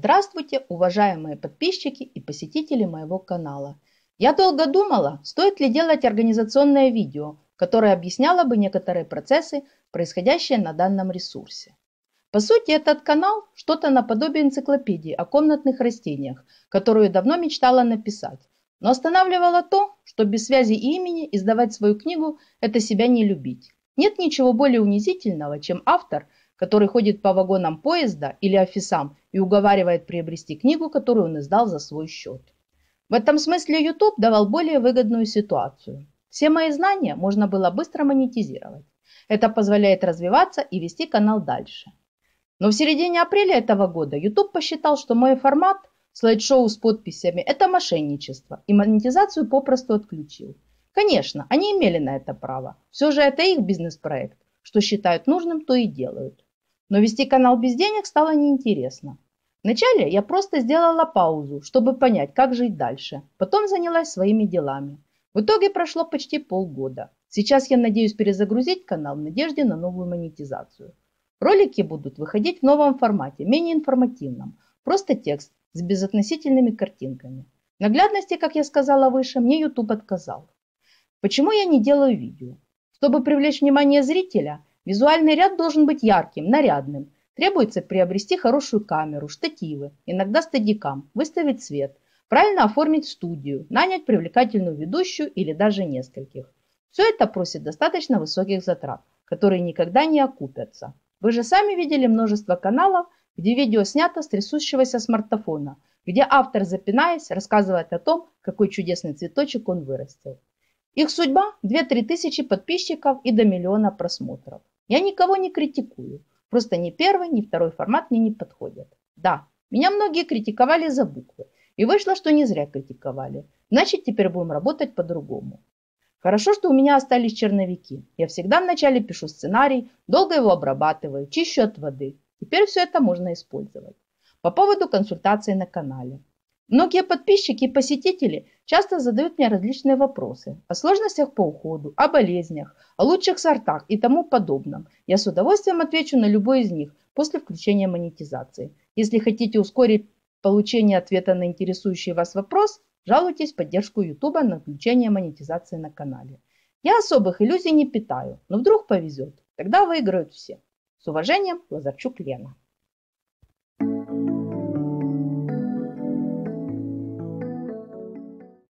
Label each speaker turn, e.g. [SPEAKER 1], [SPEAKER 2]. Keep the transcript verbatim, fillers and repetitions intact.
[SPEAKER 1] Здравствуйте, уважаемые подписчики и посетители моего канала. Я долго думала, стоит ли делать организационное видео, которое объясняло бы некоторые процессы, происходящие на данном ресурсе. По сути, этот канал что-то наподобие энциклопедии о комнатных растениях, которую давно мечтала написать. Но останавливало то, что без связи и имени издавать свою книгу – это себя не любить. Нет ничего более унизительного, чем автор, который ходит по вагонам поезда или офисам и уговаривает приобрести книгу, которую он издал за свой счет. В этом смысле YouTube давал более выгодную ситуацию. Все мои знания можно было быстро монетизировать. Это позволяет развиваться и вести канал дальше. Но в середине апреля этого года YouTube посчитал, что мой формат слайд-шоу с подписями – это мошенничество, и монетизацию попросту отключил. Конечно, они имели на это право. Все же это их бизнес-проект. Что считают нужным, то и делают. Но вести канал без денег стало неинтересно. Вначале я просто сделала паузу, чтобы понять, как жить дальше. Потом занялась своими делами. В итоге прошло почти полгода. Сейчас я надеюсь перезагрузить канал в надежде на новую монетизацию. Ролики будут выходить в новом формате, менее информативном. Просто текст с безотносительными картинками. Наглядности, как я сказала выше, мне YouTube отказал. Почему я не делаю видео? Чтобы привлечь внимание зрителя, визуальный ряд должен быть ярким, нарядным. Требуется приобрести хорошую камеру, штативы, иногда стадикам, выставить свет, правильно оформить студию, нанять привлекательную ведущую или даже нескольких. Все это просит достаточно высоких затрат, которые никогда не окупятся. Вы же сами видели множество каналов, где видео снято с трясущегося смартфона, где автор, запинаясь, рассказывает о том, какой чудесный цветочек он вырастил. Их судьба – две-три тысячи подписчиков и до миллиона просмотров. Я никого не критикую. Просто ни первый, ни второй формат мне не подходят. Да, меня многие критиковали за буквы. И вышло, что не зря критиковали. Значит, теперь будем работать по-другому. Хорошо, что у меня остались черновики. Я всегда вначале пишу сценарий, долго его обрабатываю, чищу от воды. Теперь все это можно использовать. По поводу консультаций на канале. Многие подписчики и посетители часто задают мне различные вопросы о сложностях по уходу, о болезнях, о лучших сортах и тому подобном. Я с удовольствием отвечу на любой из них после включения монетизации. Если хотите ускорить получение ответа на интересующий вас вопрос, жалуйтесь в поддержку YouTube на включение монетизации на канале. Я особых иллюзий не питаю, но вдруг повезет, тогда выиграют все. С уважением, Лазарчук Лена.